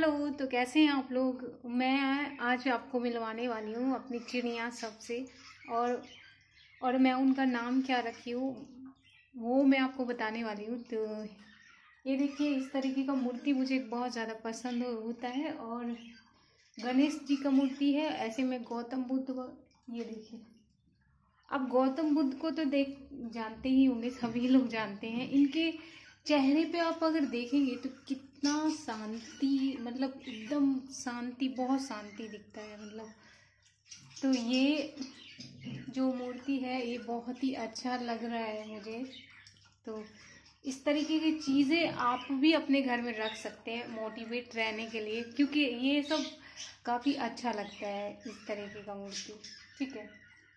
Hello. तो कैसे हैं आप लोग। मैं आज आपको मिलवाने वाली हूँ अपनी चिड़िया सबसे। और मैं उनका नाम क्या रखी हूँ वो मैं आपको बताने वाली हूँ। तो ये देखिए, इस तरीके का मूर्ति मुझे बहुत ज़्यादा पसंद होता है। और गणेश जी का मूर्ति है, ऐसे में गौतम बुद्ध ये देखिए। अब गौतम बुद्ध को तो जानते ही होंगे, सभी लोग जानते हैं। इनके चेहरे पे आप अगर देखेंगे तो कितना शांति, मतलब एकदम शांति, बहुत शांति दिखता है मतलब। तो ये जो मूर्ति है ये बहुत ही अच्छा लग रहा है मुझे। तो इस तरीके की चीज़ें आप भी अपने घर में रख सकते हैं मोटिवेट रहने के लिए, क्योंकि ये सब काफ़ी अच्छा लगता है इस तरीके का मूर्ति। ठीक है।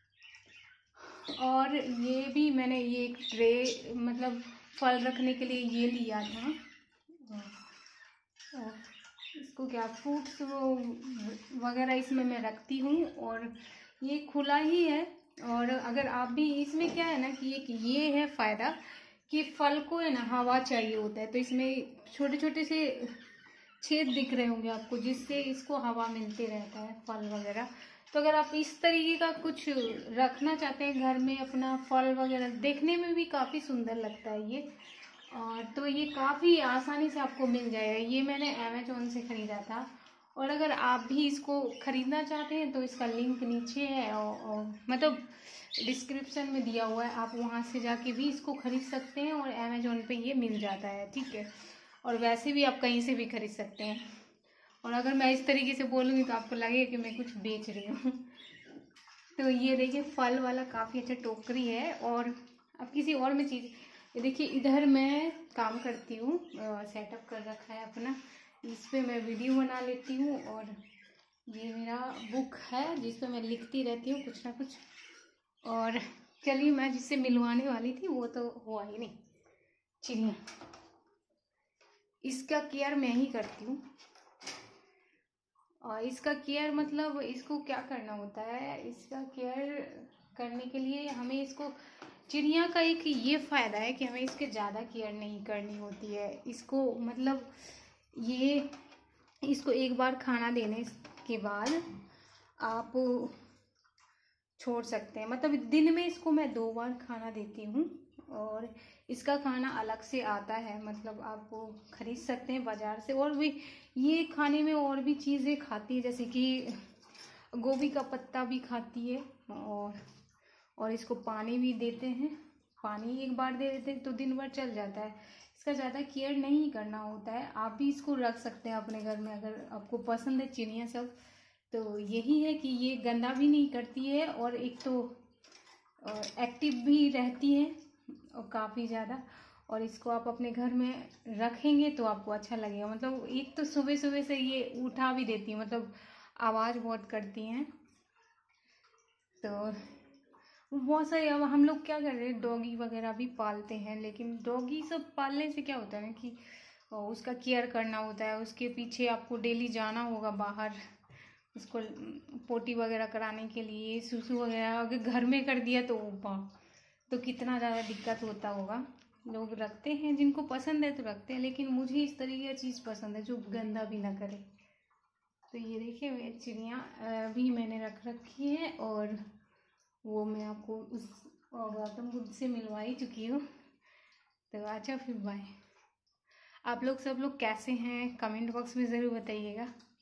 और ये भी मैंने ये एक ट्रे, मतलब फल रखने के लिए ये लिया था। इसको क्या फ्रूट्स वगैरह इसमें मैं रखती हूँ। और ये खुला ही है। और अगर आप भी, इसमें क्या है ना कि ये है फ़ायदा कि फल को है ना हवा चाहिए होता है। तो इसमें छोटे छोटे से छेद दिख रहे होंगे आपको, जिससे इसको हवा मिलते रहता है फल वगैरह। तो अगर आप इस तरीके का कुछ रखना चाहते हैं घर में अपना फल वगैरह, देखने में भी काफ़ी सुंदर लगता है ये। और तो ये काफ़ी आसानी से आपको मिल जाएगा। ये मैंने अमेज़ॉन से ख़रीदा था। और अगर आप भी इसको ख़रीदना चाहते हैं तो इसका लिंक नीचे है और मतलब डिस्क्रिप्शन में दिया हुआ है। आप वहाँ से जाके भी इसको ख़रीद सकते हैं और अमेज़ॉन पे ये मिल जाता है। ठीक है। और वैसे भी आप कहीं से भी ख़रीद सकते हैं। और अगर मैं इस तरीके से बोलूँगी तो आपको लगेगा कि मैं कुछ बेच रही हूँ। तो ये देखिए, फल वाला काफ़ी अच्छा टोकरी है। और अब किसी और में चीज़, ये देखिए इधर मैं काम करती हूँ, सेटअप कर रखा है अपना। इस पर मैं वीडियो बना लेती हूँ। और ये मेरा बुक है जिस पर मैं लिखती रहती हूँ कुछ ना कुछ। और चलिए, मैं जिससे मिलवाने वाली थी वो तो हुआ ही नहीं, चिड़िया। इसका केयर मैं ही करती हूँ। और इसका केयर मतलब इसको क्या करना होता है, इसका केयर करने के लिए हमें इसको, चिड़िया का एक ये फ़ायदा है कि हमें इसके ज़्यादा केयर नहीं करनी होती है। इसको मतलब इसको एक बार खाना देने के बाद आप छोड़ सकते हैं। मतलब दिन में इसको मैं 2 बार खाना देती हूँ। और इसका खाना अलग से आता है, मतलब आप खरीद सकते हैं बाज़ार से। और भी ये खाने में और भी चीज़ें खाती है, जैसे कि गोभी का पत्ता भी खाती है। और इसको पानी भी देते हैं। पानी एक बार दे देते हैं तो दिन भर चल जाता है। इसका ज़्यादा केयर नहीं करना होता है। आप भी इसको रख सकते हैं अपने घर में अगर आपको पसंद है चिड़िया सब। तो यही है कि ये गंदा भी नहीं करती है और एक तो एक्टिव भी रहती है और काफ़ी ज़्यादा। और इसको आप अपने घर में रखेंगे तो आपको अच्छा लगेगा। मतलब एक तो सुबह सुबह से ये उठा भी देती है, मतलब आवाज़ बहुत करती हैं। तो बहुत सारे, अब हम लोग क्या कर रहे हैं, डॉगी वगैरह भी पालते हैं। लेकिन डॉगी सब पालने से क्या होता है ना कि उसका केयर करना होता है। उसके पीछे आपको डेली जाना होगा बाहर, उसको पोटी वगैरह कराने के लिए। सुसु वगैरह अगर घर में कर दिया तो तो कितना ज़्यादा दिक्कत होता होगा। लोग रखते हैं, जिनको पसंद है तो रखते हैं, लेकिन मुझे इस तरीके की चीज़ पसंद है जो गंदा भी ना करे। तो ये देखिए, चिड़िया भी मैंने रख रखी है। और वो मैं आपको उस गौतम बुद्ध से मिलवा ही चुकी हूँ। तो अच्छा, फिर बाय। आप लोग सब लोग कैसे हैं कमेंट बॉक्स में ज़रूर बताइएगा।